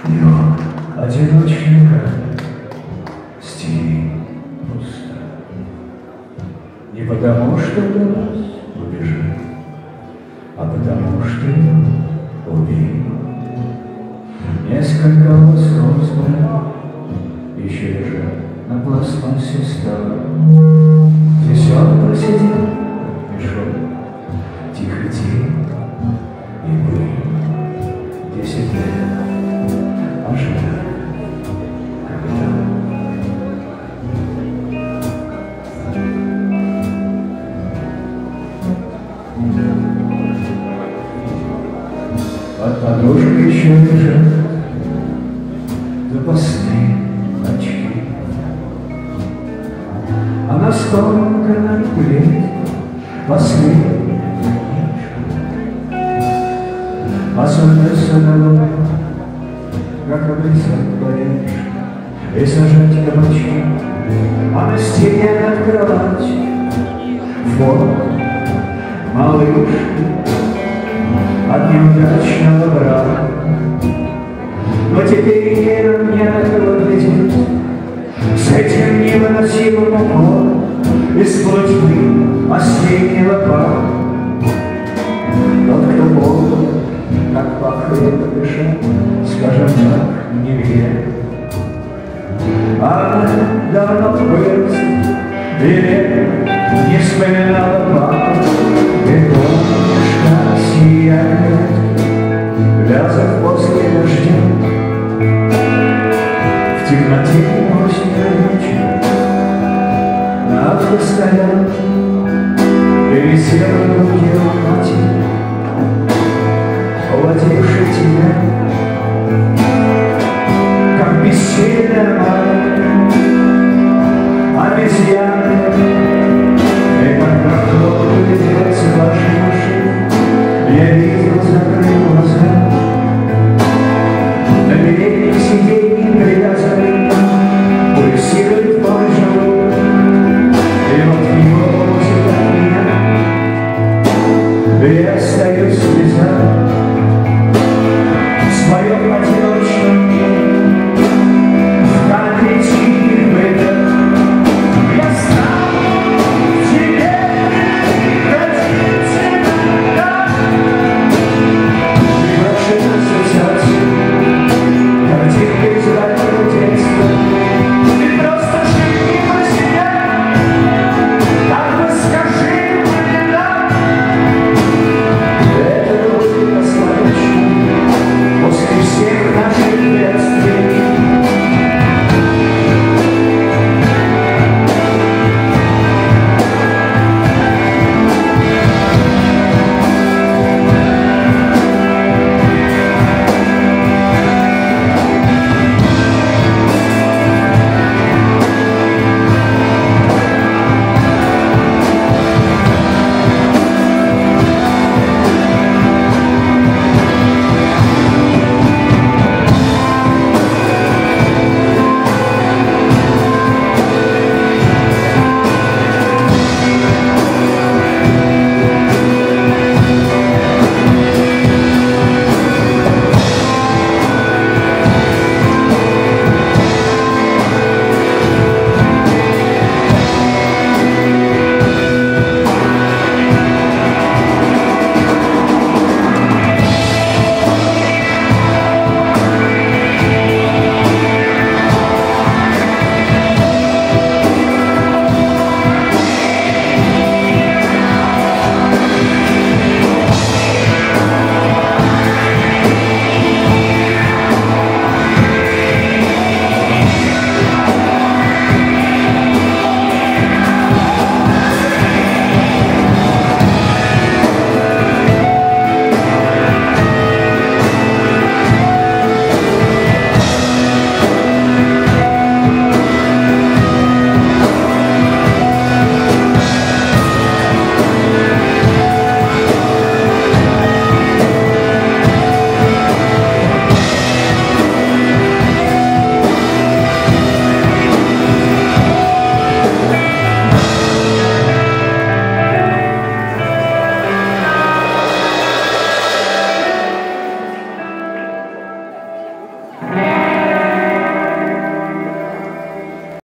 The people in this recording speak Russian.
Днем одиночника степь пуста. Не потому, что удалось убежать, а потому, что убил. Несколько волосков сбрал, еще лежат на пластмассе стола. Здесь он просидел, как мешок, тихо-тихо и был 10 лет ожидать, когда под подушкой еще лежат запасные очки, а на стол канает плеть последний особенно садовой, как обрезать баришь и сажать кабачки, а на стене над кроватью фото малышки от неудачного брака. Но теперь не этого глядит с этим невыносимым уколом из плотины осеннего пара. Тот, кто Бог, как пахнет дышать, скажем так, не верит. А давно вырос или не вспоминала папа, ты помнишь, как сияет Вязов после дождя в темноте осенью ночью на автостоянке